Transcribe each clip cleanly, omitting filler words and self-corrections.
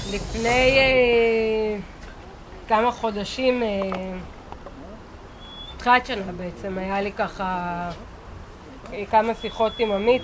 לפני כמה חודשים, תחילת שנה בעצם, היה לי ככה כמה שיחות עם עמית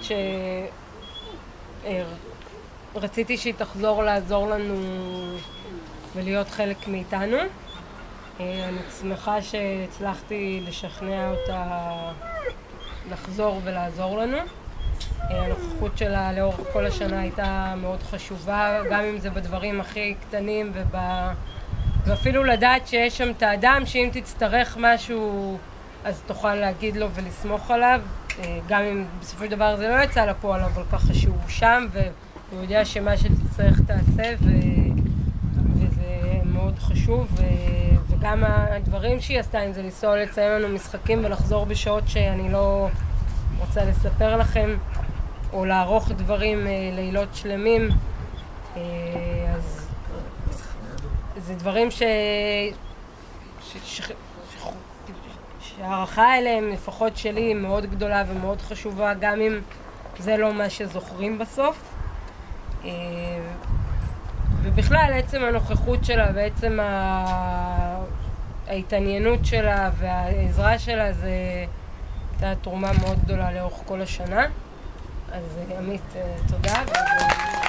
שרציתי שהיא תחזור לעזור לנו ולהיות חלק מאיתנו. אני שמחה שהצלחתי לשכנע אותה לחזור ולעזור לנו. הנוכחות שלה לאורך כל השנה הייתה מאוד חשובה, גם אם זה בדברים הכי קטנים ואפילו לדעת שיש שם את האדם שאם תצטרך משהו אז תוכל להגיד לו ולסמוך עליו, גם אם בסופו של דבר זה לא יצא לפועל, אבל ככה שהוא שם והוא יודע שמה שתצטרך תעשה וזה מאוד חשוב. וגם הדברים שהיא עשתה, אם זה לנסוע לציין לנו משחקים ולחזור בשעות שאני לא רוצה לספר לכם, או לערוך דברים לילות שלמים, אז זה דברים שהערכה אליהם, לפחות שלי, מאוד גדולה ומאוד חשובה, גם אם זה לא מה שזוכרים בסוף. ובכלל, עצם הנוכחות שלה ועצם ההתעניינות שלה והעזרה שלה, זה הייתה תרומה מאוד גדולה לאורך כל השנה. אז עמית, תודה.